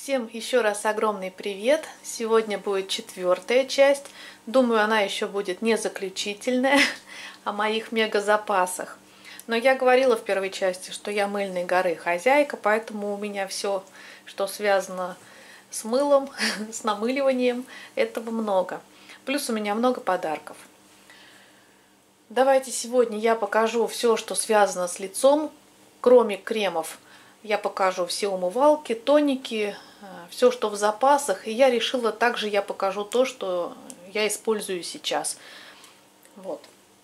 Всем еще раз огромный привет! Сегодня будет 4-я часть. Думаю, она еще будет не заключительная о моих мега-запасах. Но я говорила в первой части, что я мыльной горы хозяйка, поэтому у меня все, что связано с мылом, с намыливанием, этого много. Плюс у меня много подарков. Давайте сегодня я покажу все, что связано с лицом, кроме кремов. Я покажу все умывалки, тоники, все, что в запасах. И я решила, также я покажу то, что я использую сейчас. Вот.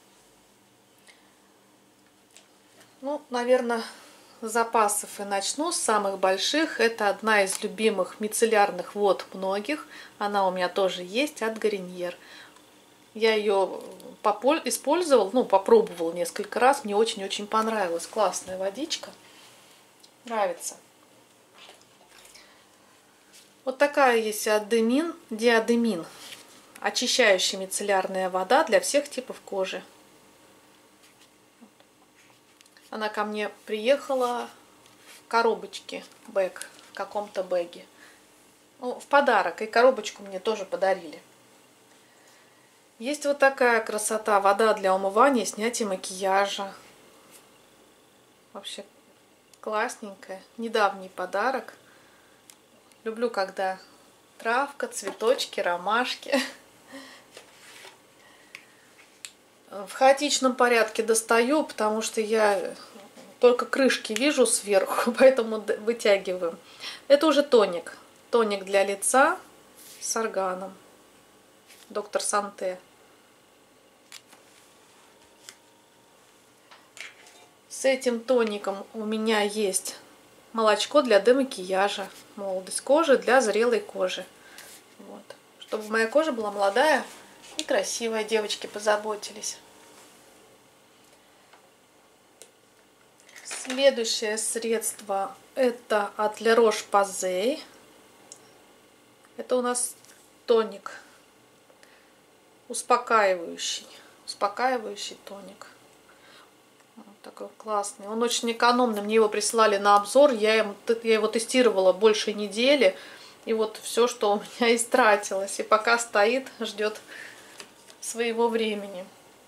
Ну, наверное, с запасов и начну, с самых больших. Это одна из любимых мицеллярных вод многих. Она у меня тоже есть, от Garnier. Я ее использовала, попробовала несколько раз. Мне очень-очень понравилась. Классная водичка. Нравится. Вот такая есть диадемин. Очищающая мицеллярная вода для всех типов кожи. Она ко мне приехала в коробочке, в каком-то бэге. Ну, в подарок. И коробочку мне тоже подарили. Есть вот такая красота. Вода для умывания, снятия макияжа. Вообще классненькая. Недавний подарок. Люблю, когда травка, цветочки, ромашки. В хаотичном порядке достаю, потому что я только крышки вижу сверху, поэтому вытягиваю. Это уже тоник. Тоник для лица с органом. Доктор Санте. С этим тоником у меня есть молочко для демакияжа. Молодость кожи для зрелой кожи. Вот. Чтобы моя кожа была молодая и красивая. Девочки позаботились. Следующее средство это от La Roche-Posay. Это у нас тоник. Успокаивающий тоник. Вот такой классный. Он очень экономный. Мне его прислали на обзор. Я его тестировала больше недели. И вот все, что у меня истратилось. И пока стоит, ждет своего времени.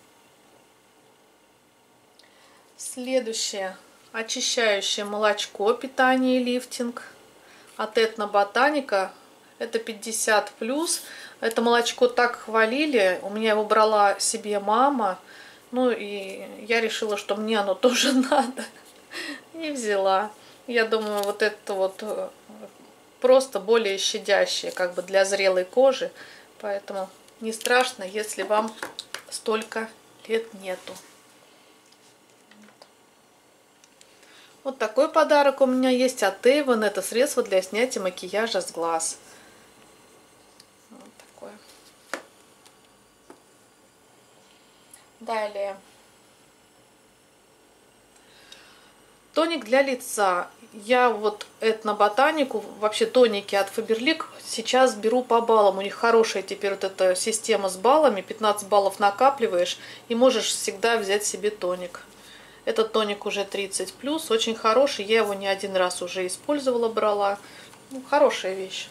Следующее. Очищающее молочко, питание и лифтинг. От Этно Ботаника. Это 50+. Это молочко так хвалили. У меня его брала себе мама. Ну и я решила, что мне оно тоже надо. И взяла. Я думаю, вот это вот просто более щадящее, как бы для зрелой кожи. Поэтому не страшно, если вам столько лет нету. Вот такой подарок у меня есть от Avon. Это средство для снятия макияжа с глаз. Вот такое. Далее. Тоник для лица. Я вот Этно Ботанику, вообще тоники от Faberlic сейчас беру по баллам. У них хорошая теперь вот эта система с баллами. 15 баллов накапливаешь и можешь всегда взять себе тоник. Этот тоник уже 30+, очень хороший. Я его не один раз уже использовала, брала. Ну, хорошая вещь.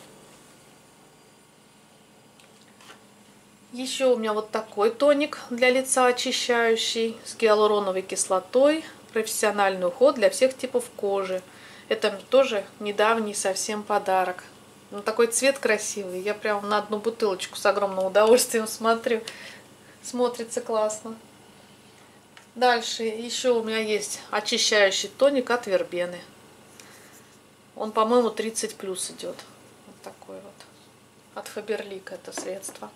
Еще у меня вот такой тоник для лица очищающий с гиалуроновой кислотой. Профессиональный уход для всех типов кожи. Это тоже недавний совсем подарок. Ну, такой цвет красивый. Я прям на одну бутылочку с огромным удовольствием смотрю. Смотрится классно. Дальше еще у меня есть очищающий тоник от вербены. Он, по-моему, 30+ идет. Вот такой вот. От Faberlic это средство.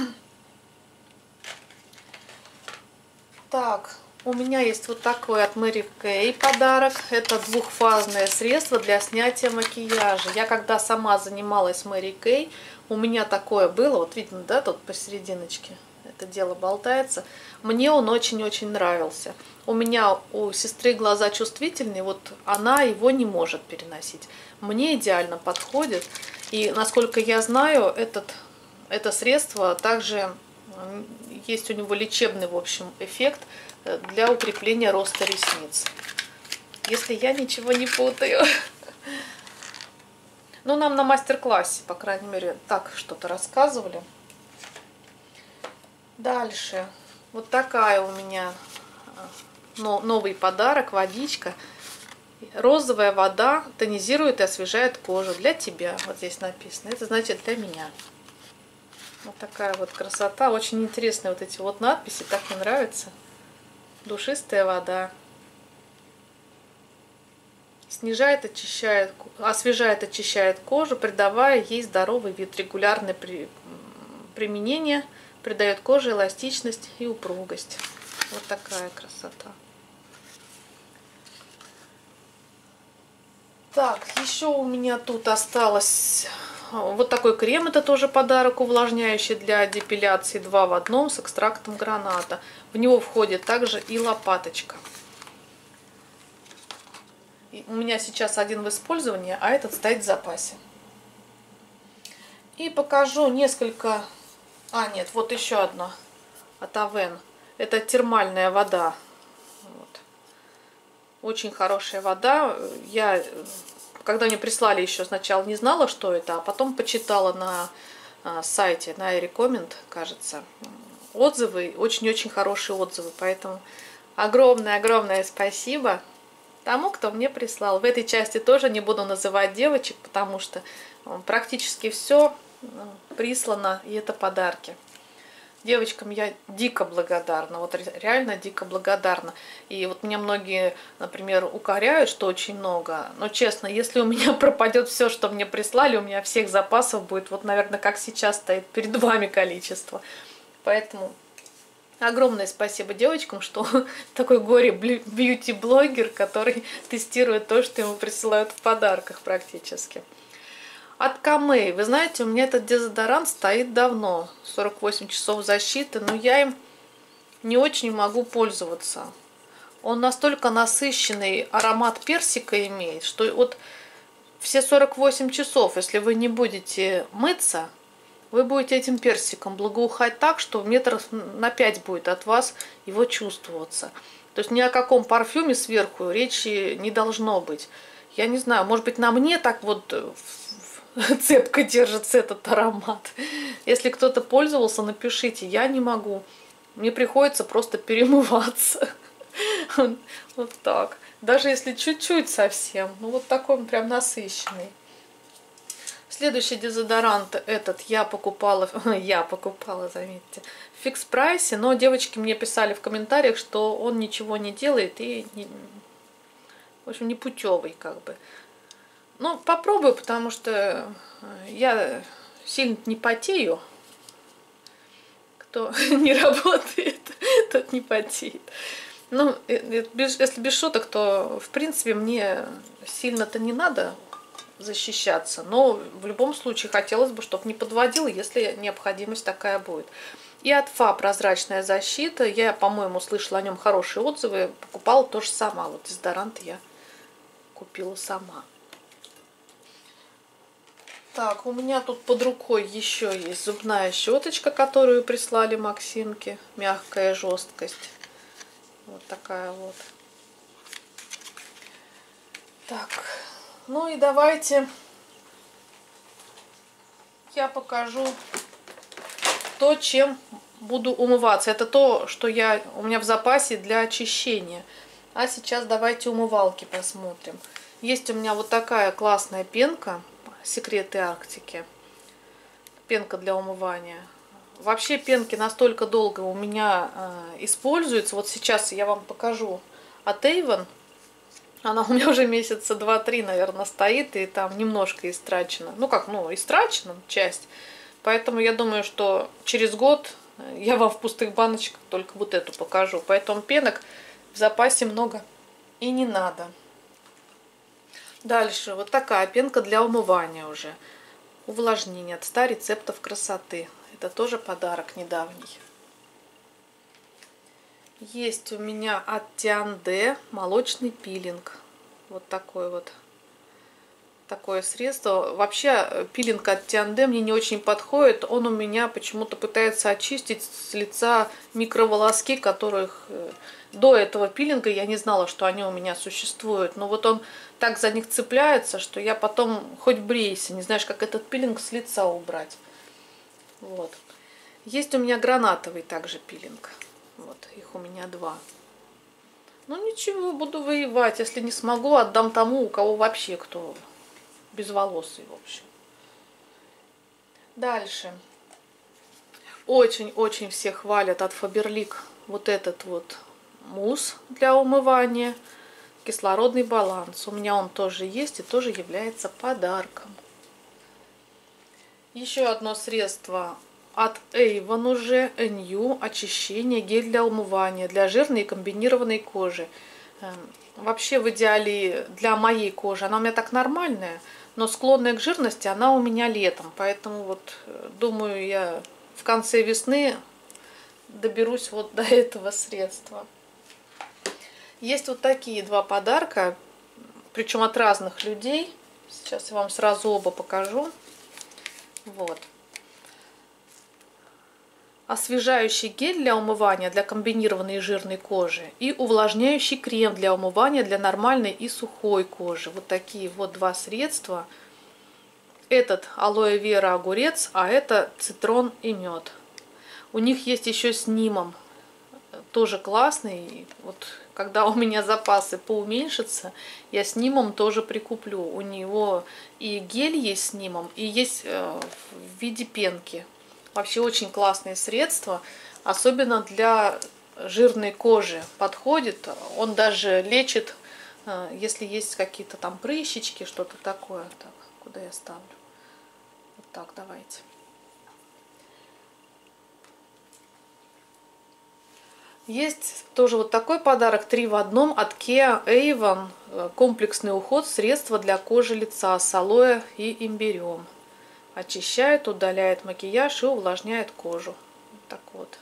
Так, у меня есть вот такой от Mary Kay подарок. Это двухфазное средство для снятия макияжа. Я когда сама занималась Mary Kay, у меня такое было. Вот видно, да, тут посерединочке это дело болтается. Мне он очень-очень нравился. У меня у сестры глаза чувствительные, вот она его не может переносить. Мне идеально подходит. И насколько я знаю, это средство также есть у него лечебный, в общем, эффект для укрепления роста ресниц. Если я ничего не путаю. Ну, нам на мастер-классе, по крайней мере, так что-то рассказывали. Дальше. Вот такая у меня новый подарок, водичка. Розовая вода тонизирует и освежает кожу для тебя. Вот здесь написано. Это значит для меня. Вот такая вот красота. Очень интересные вот эти вот надписи. Так мне нравится. Душистая вода. Снижает, очищает, освежает, очищает кожу, придавая ей здоровый вид. Регулярное применение придает коже эластичность и упругость. Вот такая красота. Так, еще у меня тут осталось вот такой крем. Это тоже подарок увлажняющий для депиляции 2 в 1 с экстрактом граната. В него входит также и лопаточка. И у меня сейчас один в использовании, а этот стоит в запасе. И покажу несколько... нет, вот еще одно от Avène. Это термальная вода. Вот. Очень хорошая вода. Я, когда мне прислали, еще сначала не знала, что это, а потом почитала на сайте, на iRecommend, кажется, отзывы. Очень-очень хорошие отзывы. Поэтому огромное-огромное спасибо тому, кто мне прислал. В этой части тоже не буду называть девочек, потому что практически все прислано, и это подарки. Девочкам я дико благодарна, вот реально дико благодарна. И вот меня многие, например, укоряют, что очень много. Но честно, если у меня пропадет все, что мне прислали, у меня всех запасов будет, вот, наверное, как сейчас стоит перед вами количество. Поэтому огромное спасибо девочкам, что такой горе-бьюти-блогер, который тестирует то, что ему присылают в подарках практически. От Камей. Вы знаете, у меня этот дезодорант стоит давно. 48 часов защиты, но я им не очень могу пользоваться. Он настолько насыщенный аромат персика имеет, что вот все 48 часов, если вы не будете мыться, вы будете этим персиком благоухать так, что метров на 5 будет от вас его чувствоваться. То есть ни о каком парфюме сверху речи не должно быть. Я не знаю, может быть, на мне так вот цепко держится этот аромат. Если кто-то пользовался, напишите. Я не могу. Мне приходится просто перемываться. Вот так. Даже если чуть-чуть совсем. Ну вот такой он прям насыщенный. Следующий дезодорант этот я покупала, заметьте, в фикс прайсе. Но девочки мне писали в комментариях, что он ничего не делает и, в общем, не путевый как бы. Ну, попробую, потому что я сильно не потею. Кто не работает, тот не потеет. Ну, если без шуток, то, в принципе, мне сильно-то не надо защищаться. Но в любом случае хотелось бы, чтобы не подводил, если необходимость такая будет. И от ФА прозрачная защита. Я, по-моему, слышала о нем хорошие отзывы. Покупала тоже сама. Вот дезодорант я купила сама. Так, у меня тут под рукой еще есть зубная щеточка, которую прислали Максимке. Мягкая жесткость. Вот такая вот. Так, ну и давайте я покажу то, чем буду умываться. Это то, что у меня в запасе для очищения. А сейчас давайте умывалки посмотрим. Есть у меня вот такая классная пенка. Секреты Арктики. Пенка для умывания. Вообще пенки настолько долго у меня используются. Вот сейчас я вам покажу от Avon. Она у меня уже месяца 2-3, наверное, стоит. И там немножко истрачена. Ну как, истрачена часть. Поэтому я думаю, что через год я вам в пустых баночках только вот эту покажу. Поэтому пенок в запасе много и не надо. Дальше вот такая пенка для умывания уже. Увлажнение от 100 рецептов красоты. Это тоже подарок недавний. Есть у меня от Тианде молочный пилинг. Вот такой вот. такое средство. Вообще пилинг от Тианде мне не очень подходит. Он у меня почему-то пытается очистить с лица микроволоски, которых до этого пилинга я не знала, что они у меня существуют. Но вот он так за них цепляется, что я потом хоть брейся, не знаешь, как этот пилинг с лица убрать. Вот. Есть у меня гранатовый также пилинг. Вот, их у меня 2. Ну ничего, буду воевать. Если не смогу, отдам тому, у кого вообще кто безволосый, в общем. Дальше. Очень-очень все хвалят от Faberlic вот этот вот мусс для умывания. Кислородный баланс. У меня он тоже есть и тоже является подарком. Еще одно средство от Avon уже, New, очищение, гель для умывания, для жирной и комбинированной кожи. Вообще в идеале для моей кожи она у меня так нормальная, но склонная к жирности она у меня летом. Поэтому вот думаю, я в конце весны доберусь вот до этого средства. Есть вот такие 2 подарка, причем от разных людей. Сейчас я вам сразу оба покажу. Вот. Освежающий гель для умывания для комбинированной и жирной кожи и увлажняющий крем для умывания для нормальной и сухой кожи. Вот такие вот 2 средства. Этот алоэ вера огурец, а это цитрон и мед. У них есть еще с нимом. Тоже классный. Вот когда у меня запасы поуменьшатся, я с нимом тоже прикуплю. У него и гель есть с нимом, и есть в виде пенки. Вообще очень классные средства, особенно для жирной кожи подходит. Он даже лечит, если есть какие-то там прыщички, что-то такое. Так, куда я ставлю? Вот так, давайте. Есть тоже вот такой подарок 3 в одном от Kia Avon. Комплексный уход, средство для кожи лица с алоэ и имбирем. Очищает, удаляет макияж и увлажняет кожу. Вот так вот.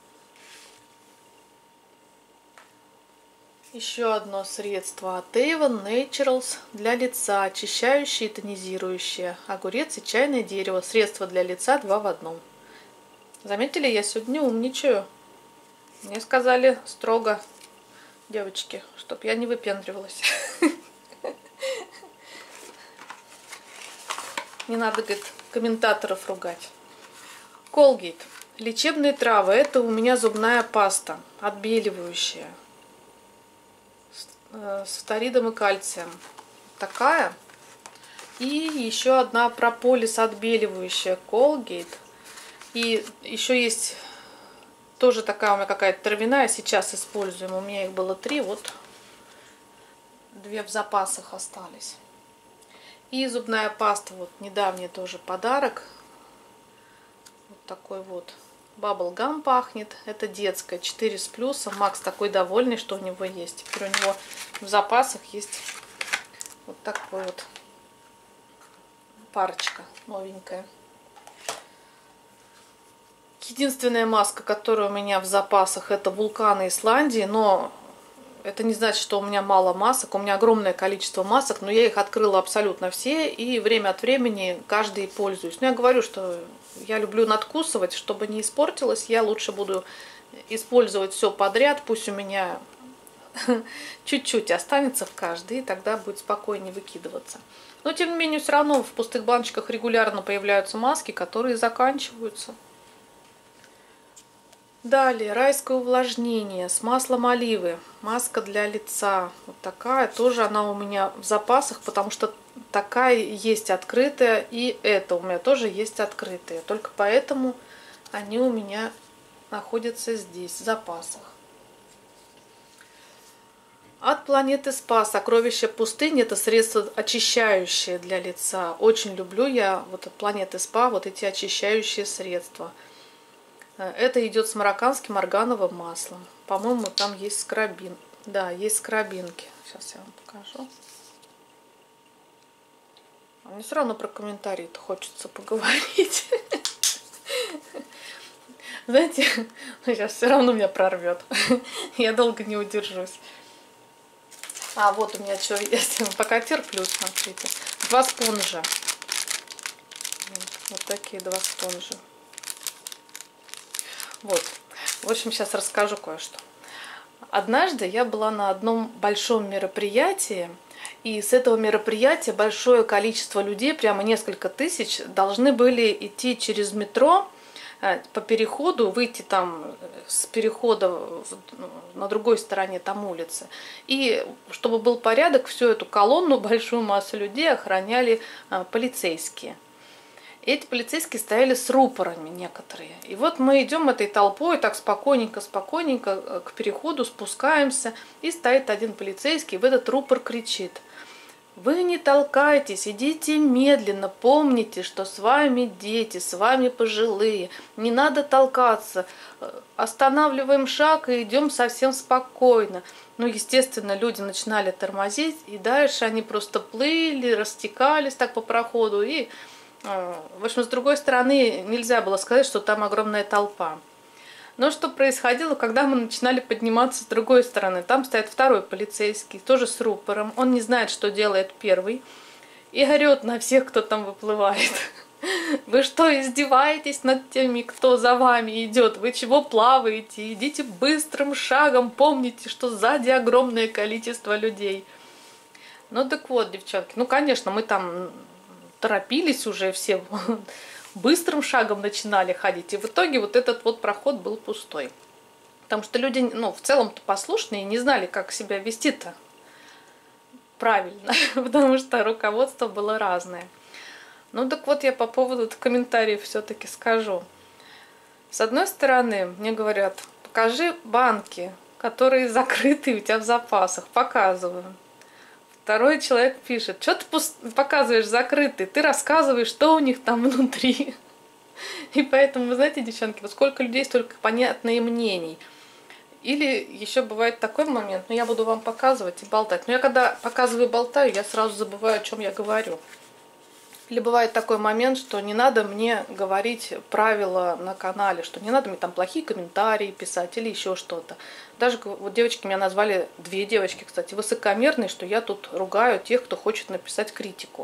Еще одно средство от Avon Naturals для лица. Очищающее и тонизирующее. Огурец и чайное дерево. Средство для лица 2 в одном. Заметили, я сегодня умничаю. Мне сказали строго, девочки, чтоб я не выпендривалась. Не надо, говорит, комментаторов ругать. Colgate. Лечебные травы. Это у меня зубная паста. Отбеливающая. С фторидом и кальцием. Такая. И еще одна прополис отбеливающая. Colgate. И еще есть тоже такая у меня какая-то травяная. Сейчас используем. У меня их было 3. Вот 2 в запасах остались. И зубная паста, вот недавний тоже подарок. Вот такой вот Bubble Gum пахнет. Это детская, 4 с плюсом. Макс такой довольный, что у него есть. Теперь у него в запасах есть вот такой вот парочка новенькая. Единственная маска, которая у меня в запасах, это вулканы Исландии, но это не значит, что у меня мало масок. У меня огромное количество масок, но я их открыла абсолютно все и время от времени каждый пользуюсь. Но я говорю, что я люблю надкусывать, чтобы не испортилось. Я лучше буду использовать все подряд. Пусть у меня чуть-чуть останется в каждой, и тогда будет спокойнее выкидываться. Но тем не менее, все равно в пустых баночках регулярно появляются маски, которые заканчиваются. Далее, райское увлажнение с маслом оливы. Маска для лица. Вот такая. Тоже она у меня в запасах, потому что такая есть открытая. И это у меня тоже есть открытая. Только поэтому они у меня находятся здесь, в запасах. От Планеты Спа сокровище пустыни. Это средство очищающее для лица. Очень люблю я вот от Планеты Спа вот эти очищающие средства. Это идет с марокканским органовым маслом. По-моему, там есть скрабин. Да, есть скрабинки. Сейчас я вам покажу. А мне все равно про комментарии-то хочется поговорить. Знаете, сейчас все равно меня прорвет. Я долго не удержусь. А вот у меня что есть. Пока терплю, смотрите. 2 спонжа. Вот такие 2 спонжа. Вот. В общем, сейчас расскажу кое-что. Однажды я была на одном большом мероприятии, и с этого мероприятия большое количество людей, прямо несколько тысяч, должны были идти через метро по переходу, выйти там с перехода на другой стороне там улицы. И чтобы был порядок, всю эту колонну, большую массу людей охраняли полицейские. Эти полицейские стояли с рупорами некоторые. И вот мы идем этой толпой, так спокойненько к переходу спускаемся. И стоит один полицейский, в этот рупор кричит: «Вы не толкайтесь, идите медленно, помните, что с вами дети, с вами пожилые, не надо толкаться, останавливаем шаг и идем совсем спокойно». Ну, естественно, люди начинали тормозить, и дальше они просто плыли, растекались так по проходу, и... В общем, с другой стороны, нельзя было сказать, что там огромная толпа. Но что происходило, когда мы начинали подниматься с другой стороны? Там стоит второй полицейский, тоже с рупором. Он не знает, что делает первый. И орет на всех, кто там выплывает. Вы что, издеваетесь над теми, кто за вами идет? Вы чего плаваете? Идите быстрым шагом, помните, что сзади огромное количество людей. Ну так вот, девчонки, ну конечно, мы там... торопились уже все, быстрым шагом начинали ходить. И в итоге вот этот вот проход был пустой. Потому что люди, ну, в целом-то послушные, не знали, как себя вести-то правильно. Потому что руководство было разное. Ну так вот, я по поводу комментариев все-таки скажу. С одной стороны, мне говорят, покажи банки, которые закрыты у тебя в запасах. Показываю. Второй человек пишет: что ты показываешь закрытый, ты рассказываешь, что у них там внутри. И поэтому, вы знаете, девчонки, вот сколько людей, столько понятных мнений. Или еще бывает такой момент, ну я буду вам показывать и болтать. Но я когда показываю и болтаю, я сразу забываю, о чем я говорю. Или бывает такой момент, что не надо мне говорить правила на канале, что не надо мне там плохие комментарии писать или еще что-то. Даже вот девочки меня назвали, 2 девочки, кстати, высокомерные, что я тут ругаю тех, кто хочет написать критику.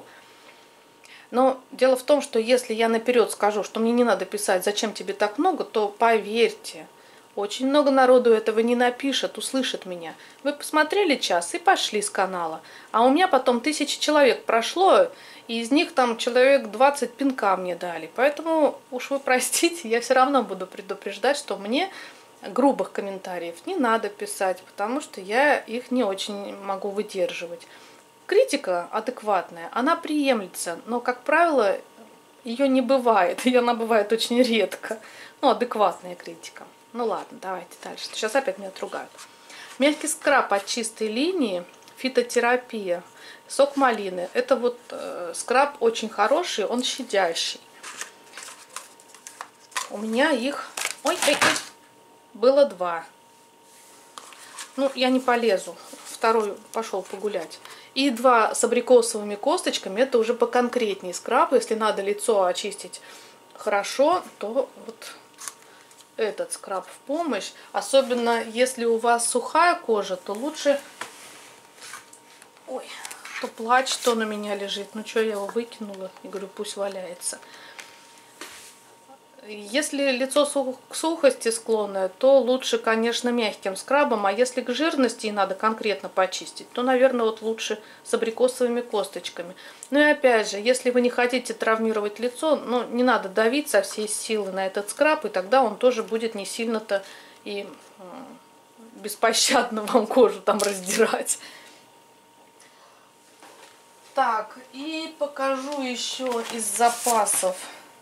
Но дело в том, что если я наперед скажу, что мне не надо писать, зачем тебе так много, то поверьте, очень много народу этого не напишет, услышит меня. Вы посмотрели час и пошли с канала. А у меня потом 1000 человек прошло, и из них там человек 20 пинка мне дали. Поэтому уж вы простите, я все равно буду предупреждать, что мне грубых комментариев не надо писать, потому что я их не очень могу выдерживать. Критика адекватная, она приемлется, но, как правило, ее не бывает, и она бывает очень редко. Ну, адекватная критика. Ну ладно, давайте дальше. Сейчас опять меня отругают. Мягкий скраб от чистой линии, фитотерапия, сок малины. Это вот скраб очень хороший, он щадящий. У меня их... Ой, было 2. Ну, я не полезу. Второй пошел погулять. И 2 с абрикосовыми косточками. Это уже поконкретнее скраб. Если надо лицо очистить хорошо, то вот этот скраб в помощь. Особенно если у вас сухая кожа, то лучше... Ой, то плачь, то на меня лежит. Ну что, я его выкинула и говорю, пусть валяется. Если лицо к сухости склонное, то лучше, конечно, мягким скрабом. А если к жирности и надо конкретно почистить, то, наверное, вот лучше с абрикосовыми косточками. Ну и опять же, если вы не хотите травмировать лицо, ну, не надо давить со всей силы на этот скраб, и тогда он тоже будет не сильно-то и беспощадно вам кожу там раздирать. Так, и покажу еще из запасов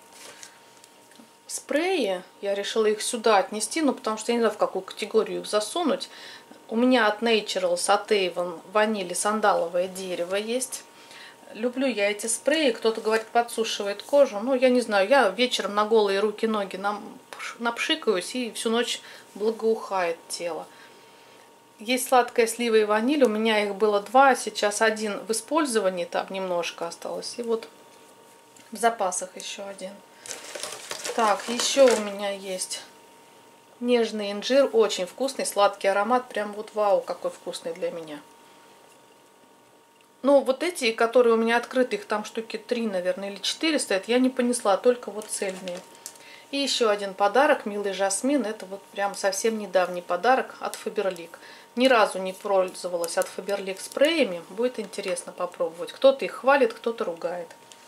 спреи. Я решила их сюда отнести, ну потому что я не знаю, в какую категорию их засунуть. У меня от Naturals, от Avon ваниль и сандаловое дерево есть. Люблю я эти спреи. Кто-то говорит, подсушивает кожу. Ну, я не знаю, я вечером на голые руки, ноги напшикаюсь, и всю ночь благоухает тело. Есть сладкая слива и ваниль. У меня их было 2, сейчас 1 в использовании, там немножко осталось. И вот в запасах еще 1. Так, еще у меня есть нежный инжир, очень вкусный, сладкий аромат, прям вот вау, какой вкусный для меня. Но вот эти, которые у меня открыты, их там штуки 3, наверное, или 4 стоят, я не понесла, только вот цельные. И еще один подарок, милый жасмин. Это вот прям совсем недавний подарок от Faberlic. Ни разу не пользовалась от Faberlic спреями. Будет интересно попробовать. Кто-то их хвалит, кто-то ругает.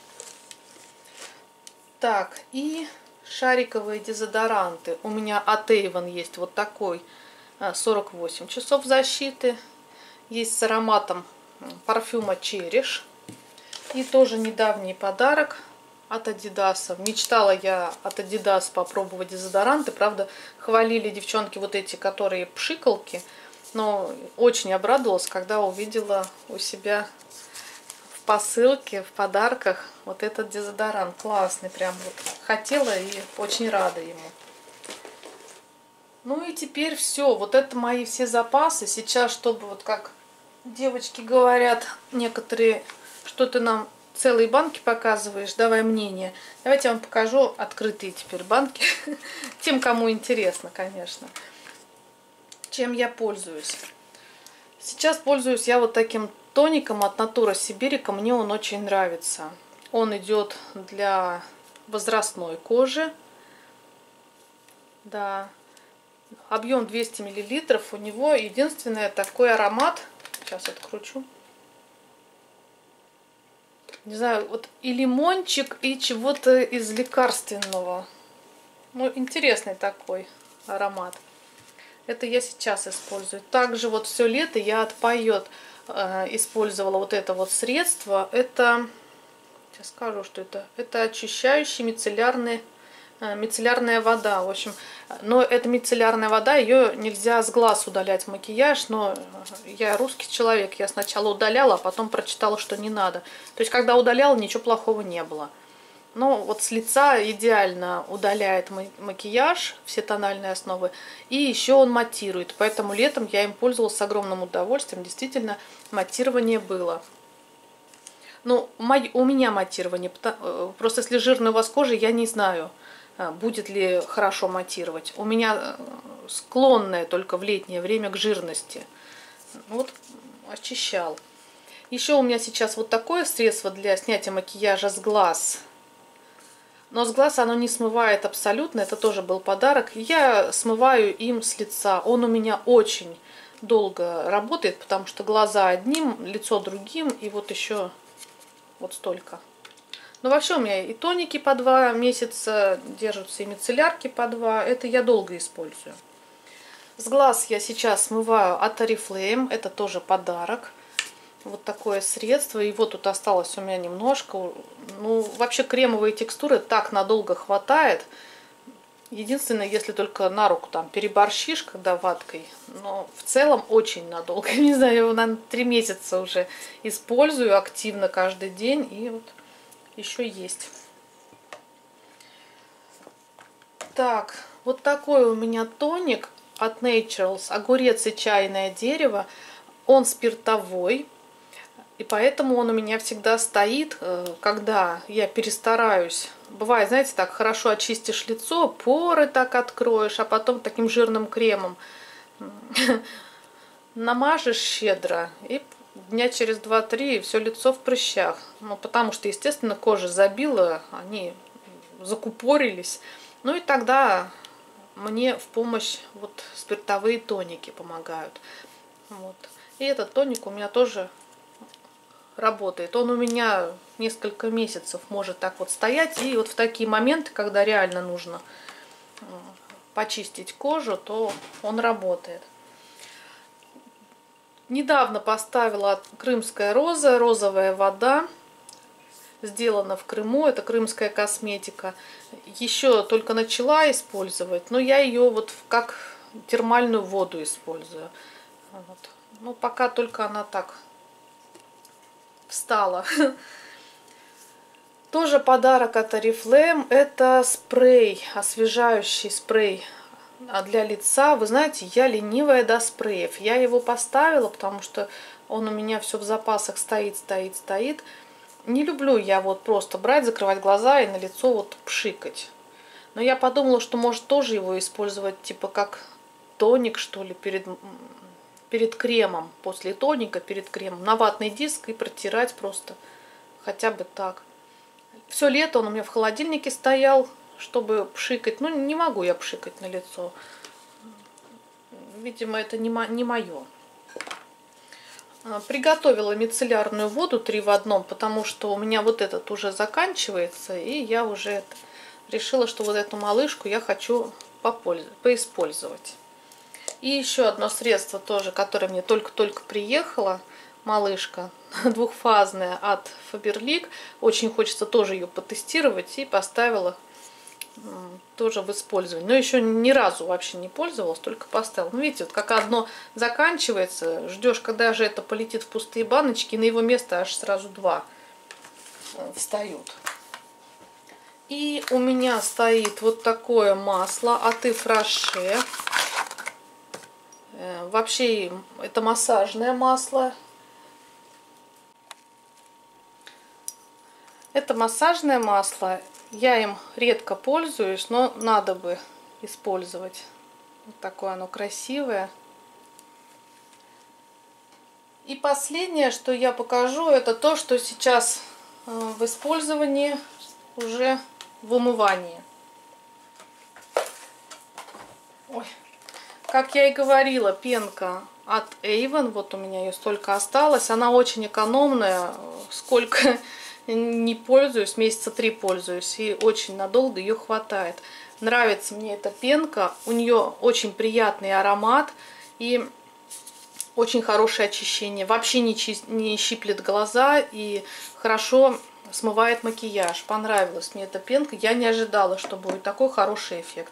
Так, и шариковые дезодоранты. У меня от Avon есть вот такой 48 часов защиты. Есть с ароматом парфюма Cherish. И тоже недавний подарок от Adidas. Мечтала я от Adidas попробовать дезодоранты. Правда, хвалили девчонки вот эти, которые пшикалки. Но очень обрадовалась, когда увидела у себя в посылке, в подарках вот этот дезодорант. Классный, прям вот хотела и очень рада ему. Ну и теперь все. Вот это мои все запасы. Сейчас, чтобы вот как девочки говорят некоторые, что ты нам целые банки показываешь, давай мнение. Давайте я вам покажу открытые теперь банки. Тем, кому интересно, конечно. Чем я пользуюсь. Сейчас пользуюсь я вот таким тоником от Natura Siberica. Мне он очень нравится. Он идет для возрастной кожи. Да. Объем 200 мл. У него единственное такой аромат. Сейчас откручу. Не знаю, вот и лимончик, и чего-то из лекарственного. Ну, интересный такой аромат. Это я сейчас использую. Также вот все лето я от Пайот использовала вот это вот средство. Это, сейчас скажу, что это. Это очищающий мицеллярная вода. В общем, но эта мицеллярная вода, ее нельзя с глаз удалять макияж, но я русский человек, я сначала удаляла, а потом прочитала, что не надо. То есть, когда удаляла, ничего плохого не было. Но вот с лица идеально удаляет макияж, все тональные основы, и еще он матирует. Поэтому летом я им пользовалась с огромным удовольствием, действительно, матирование было. Ну, у меня матирование, просто если жирная у вас кожа, я не знаю, будет ли хорошо матировать. У меня склонная только в летнее время к жирности. Вот очищал. Еще у меня сейчас вот такое средство для снятия макияжа с глаз. Но с глаз оно не смывает абсолютно. Это тоже был подарок. Я смываю им с лица. Он у меня очень долго работает, потому что глаза одним, лицо другим. И вот еще вот столько. Но вообще у меня и тоники по 2 месяца держатся, и мицеллярки по 2. Это я долго использую. С глаз я сейчас смываю от Oriflame. Это тоже подарок. Вот такое средство. Его тут осталось у меня немножко. Ну, вообще кремовые текстуры так надолго хватает. Единственное, если только на руку там переборщишь, когда ваткой. Но в целом очень надолго. Не знаю, его, наверное, 3 месяца уже использую активно каждый день. И вот еще есть. Так, вот такой у меня тоник от Naturals. Огурец и чайное дерево. Он спиртовой. И поэтому он у меня всегда стоит, когда я перестараюсь. Бывает, знаете, так хорошо очистишь лицо, поры так откроешь, а потом таким жирным кремом намажешь щедро, и дня через 2-3 все лицо в прыщах. Ну, потому что, естественно, кожа забила, они закупорились. Ну и тогда мне в помощь вот спиртовые тоники помогают. Вот. И этот тоник у меня тоже работает. Он у меня несколько месяцев может так вот стоять. И вот в такие моменты, когда реально нужно почистить кожу, то он работает. Недавно поставила крымская роза, розовая вода. Сделана в Крыму. Это крымская косметика. Еще только начала использовать. Но я ее вот как термальную воду использую. Вот. Ну, пока только она так встала. Тоже подарок от Oriflame. Это спрей, освежающий спрей для лица. Вы знаете, я ленивая до спреев. Я его поставила, потому что он у меня все в запасах стоит. Не люблю я вот просто брать, закрывать глаза и на лицо вот пшикать. Но я подумала, что может тоже его использовать типа как тоник, что ли, перед перед кремом, после тоника перед кремом, на ватный диск и протирать просто хотя бы так. Все лето он у меня в холодильнике стоял, чтобы пшикать. Ну, не могу я пшикать на лицо. Видимо, это не мое. Приготовила мицеллярную воду 3 в 1, потому что у меня вот этот уже заканчивается. И я уже решила, что вот эту малышку я хочу поиспользовать. И еще одно средство тоже, которое мне только-только приехало. Малышка двухфазная от Faberlic. Очень хочется тоже ее потестировать. И поставила тоже в использовании. Но еще ни разу вообще не пользовалась, только поставила. Ну, видите, вот как одно заканчивается, ждешь, когда же это полетит в пустые баночки, и на его место аж сразу 2 встают. И у меня стоит вот такое масло от Yves Rocher. Вообще это массажное масло. Это массажное масло. Я им редко пользуюсь, но надо бы использовать. Вот такое оно красивое. И последнее, что я покажу, это то, что сейчас в использовании уже в умывании. Ой. Как я и говорила, пенка от Avon, вот у меня ее столько осталось. Она очень экономная, сколько не пользуюсь, месяца 3 пользуюсь, и очень надолго ее хватает. Нравится мне эта пенка, у нее очень приятный аромат и очень хорошее очищение. Вообще не щиплет глаза и хорошо смывает макияж. Понравилась мне эта пенка, я не ожидала, что будет такой хороший эффект.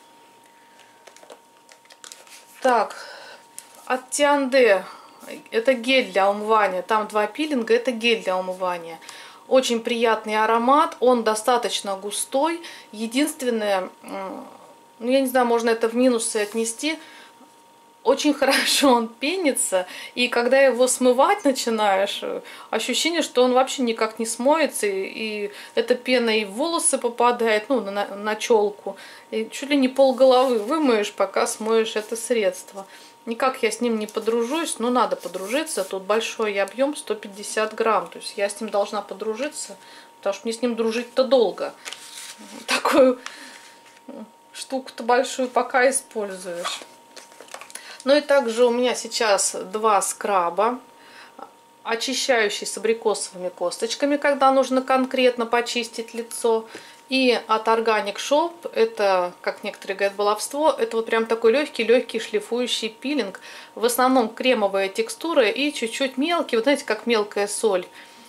Так, от Тианде, это гель для умывания, там 2 пилинга, это гель для умывания. Очень приятный аромат, он достаточно густой. Единственное, ну я не знаю, можно это в минусы отнести, очень хорошо он пенится, и когда его смывать начинаешь, ощущение, что он вообще никак не смоется, и эта пена и в волосы попадает, ну, на челку, и чуть ли не полголовы вымоешь, пока смоешь это средство. Никак я с ним не подружусь, но надо подружиться, тут большой объем, 150 грамм, то есть я с ним должна подружиться, потому что мне с ним дружить-то долго. Такую штуку-то большую пока используешь. Ну и также у меня сейчас 2 скраба. Очищающий с абрикосовыми косточками, когда нужно конкретно почистить лицо. И от Organic Shop, это, как некоторые говорят, баловство, это вот прям такой легкий шлифующий пилинг. В основном кремовая текстура и чуть-чуть мелкий, вот знаете, как мелкая соль,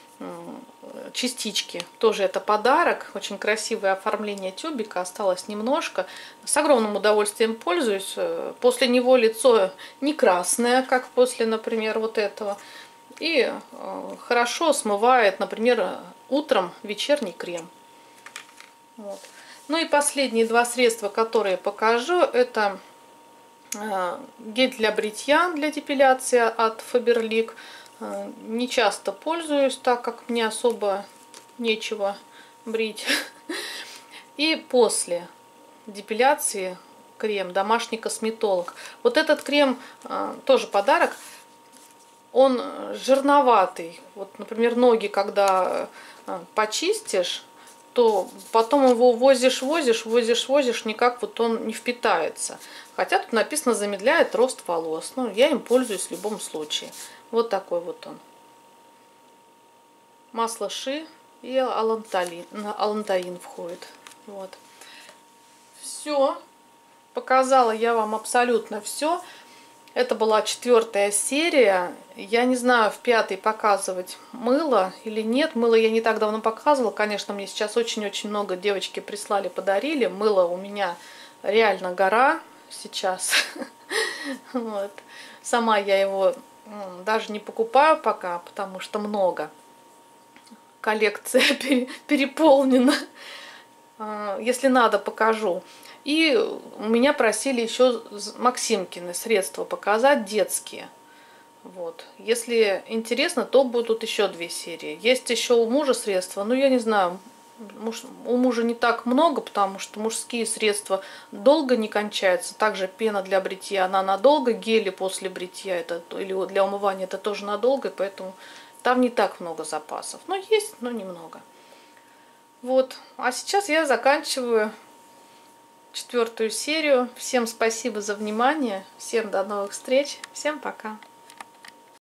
частички. Тоже это подарок. Очень красивое оформление тюбика. Осталось немножко. С огромным удовольствием пользуюсь. После него лицо не красное, как после, например, вот этого. И хорошо смывает, например, утром вечерний крем. Вот. Ну и последние 2 средства, которые покажу, это гель для бритья, для депиляции от Faberlic. Не часто пользуюсь, так как мне особо нечего брить. И после депиляции крем домашний косметолог. Вот этот крем тоже подарок. Он жирноватый. Вот, например, ноги, когда почистишь, то потом его возишь, никак вот он не впитается. Хотя тут написано замедляет рост волос. Ну, я им пользуюсь в любом случае. Вот такой вот он. Масло ши и алантаин входит. Вот. Все. Показала я вам абсолютно все. Это была 4-я серия. Я не знаю, в 5-й показывать мыло или нет. Мыло я не так давно показывала. Конечно, мне сейчас очень-очень много девочки прислали, подарили. Мыло у меня реально гора сейчас. Вот. Сама я его даже не покупаю пока, потому что много. Коллекция переполнена. Если надо, покажу. И у меня просили еще Максимкины средства показать, детские. Вот. Если интересно, то будут еще 2 серии. Есть еще у мужа средства, но я не знаю, У мужа не так много, потому что мужские средства долго не кончаются. Также пена для бритья, она надолго, гели после бритья это, или для умывания это тоже надолго, поэтому там не так много запасов. Но есть, но немного. Вот. А сейчас я заканчиваю 4-ю серию. Всем спасибо за внимание. Всем до новых встреч. Всем пока.